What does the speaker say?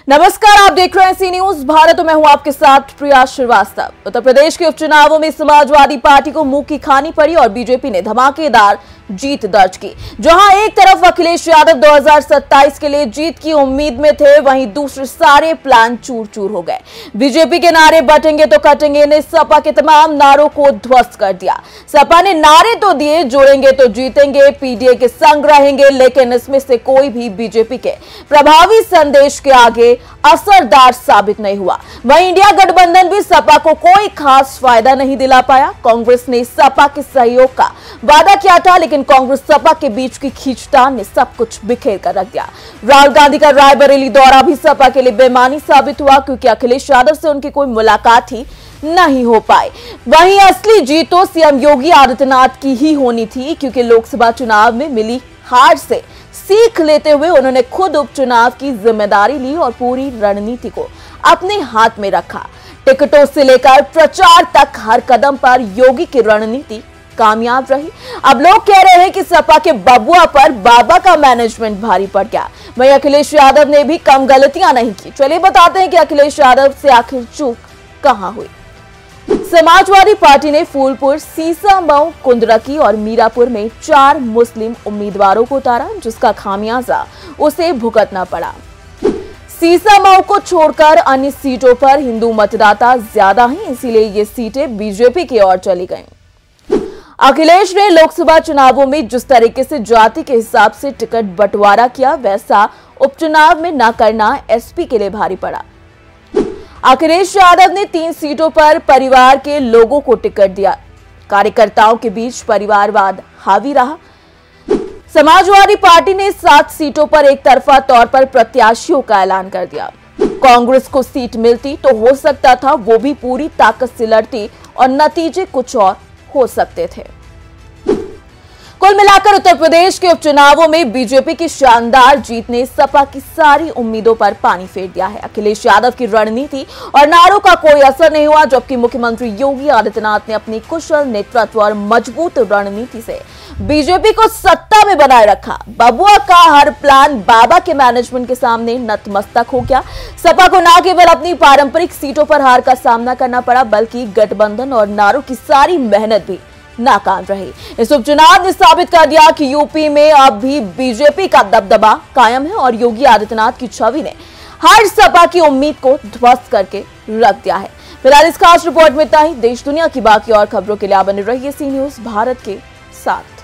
नमस्कार, आप देख रहे हैं सी न्यूज भारत। मैं हूं आपके साथ प्रिया श्रीवास्तव। उत्तर प्रदेश के उपचुनावों में समाजवादी पार्टी को मुंह की खानी पड़ी और बीजेपी ने धमाकेदार जीत दर्ज की। जहां एक तरफ अखिलेश यादव 2027 के लिए जीत की उम्मीद में थे, वहीं दूसरे सारे प्लान चूर चूर हो गए। बीजेपी के नारे बटेंगे तो कटेंगे ने सपा के तमाम नारों को ध्वस्त कर दिया। सपा ने नारे तो दिए, जोड़ेंगे तो जीतेंगे, पीडीए के संग रहेंगे, लेकिन इसमें से कोई भी बीजेपी के प्रभावी संदेश के आगे असरदार साबित नहीं हुआ। वहीं इंडिया गठबंधन भी सपा को कोई खास फायदा नहीं दिला पाया। कांग्रेस ने सपा के सहयोग का वादा किया था, लेकिन कांग्रेस सपा के बीच की खींचतान ने सब कुछ बिखेर कर रख दिया। राहुल गांधी का रायबरेली दौरा भी सपा के लिए बेमानी साबित हुआ, क्योंकि अखिलेश यादव से उनकी कोई मुलाकात ही नहीं हो पाई। वहीं असली जीत तो सीएम योगी आदित्यनाथ की ही होनी थी, क्योंकि लोकसभा चुनाव में मिली हार से सीख लेते हुए उन्होंने खुद उपचुनाव की जिम्मेदारी ली और पूरी रणनीति को अपने हाथ में रखा। टिकटों से लेकर प्रचार तक हर कदम पर योगी की रणनीति कामयाब रही। अब लोग कह रहे हैं कि सपा के बबुआ पर बाबा का मैनेजमेंट भारी पड़ गया। वहीं अखिलेश यादव ने भी कम गलतियां नहीं की। चलिए बताते हैं कि अखिलेश यादव से आखिर चूक कहां हुई। समाजवादी पार्टी ने फूलपुर, सीसामऊ, कुंदरकी और मीरापुर में 4 मुस्लिम उम्मीदवारों को उतारा, जिसका खामियाजा उसे भुगतना पड़ा। सीसामऊ को छोड़कर अन्य सीटों पर हिंदू मतदाता ज्यादा हैं, इसीलिए ये सीटें बीजेपी की ओर चली गईं। अखिलेश ने लोकसभा चुनावों में जिस तरीके से जाति के हिसाब से टिकट बंटवारा किया, वैसा उपचुनाव में न करना एसपी के लिए भारी पड़ा। अखिलेश यादव ने 3 सीटों पर परिवार के लोगों को टिकट दिया। कार्यकर्ताओं के बीच परिवारवाद हावी रहा। समाजवादी पार्टी ने 7 सीटों पर एक तरफा तौर पर प्रत्याशियों का ऐलान कर दिया। कांग्रेस को सीट मिलती तो हो सकता था वो भी पूरी ताकत से लड़ती और नतीजे कुछ और हो सकते थे। कुल मिलाकर उत्तर प्रदेश के उपचुनावों में बीजेपी की शानदार जीत ने सपा की सारी उम्मीदों पर पानी फेर दिया है। अखिलेश यादव की रणनीति और नारों का कोई असर नहीं हुआ, जबकि मुख्यमंत्री योगी आदित्यनाथ ने अपनी कुशल नेतृत्व और मजबूत रणनीति से बीजेपी को सत्ता में बनाए रखा। बबुआ का हर प्लान बाबा के मैनेजमेंट के सामने नतमस्तक हो गया। सपा को न केवल अपनी पारंपरिक सीटों पर हार का सामना करना पड़ा, बल्कि गठबंधन और नारों की सारी मेहनत भी नाकाम रही। इस उपचुनाव ने साबित कर दिया कि यूपी में अब भी बीजेपी का दबदबा कायम है और योगी आदित्यनाथ की छवि ने हर सपा की उम्मीद को ध्वस्त करके रख दिया है। फिलहाल इस खास रिपोर्ट में इतना ही। देश दुनिया की बाकी और खबरों के लिए आप बने रहिए सी न्यूज भारत के साथ।